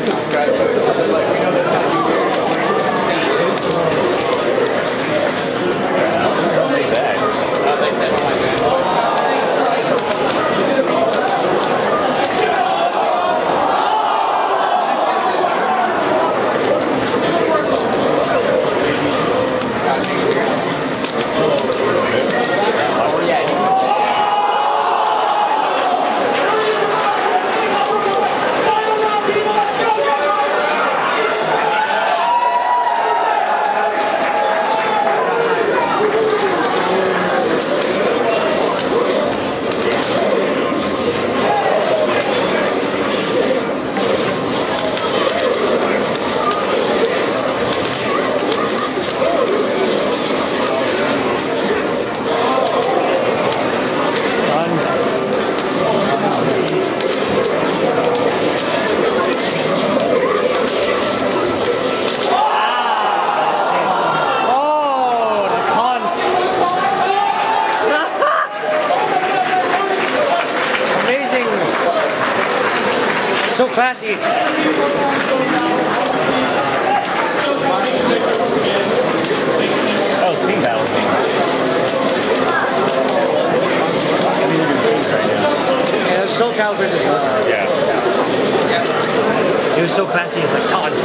So classy. Oh, speed battle thing. Yeah, it was so Calibers as well. Yeah. It was so classy, it's like Todd.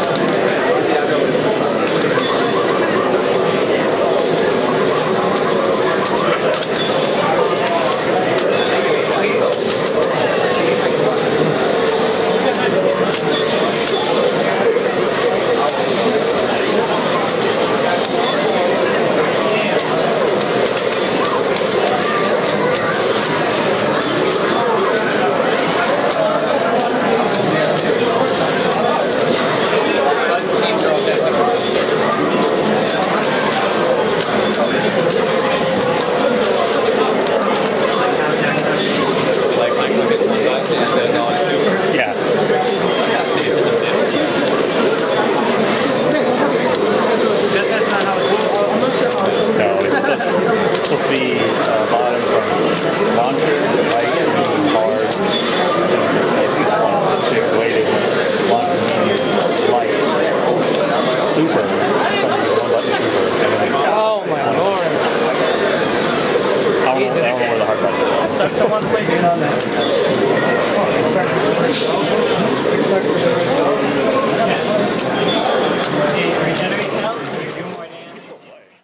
I don't know where the hard button is. Someone playing on that.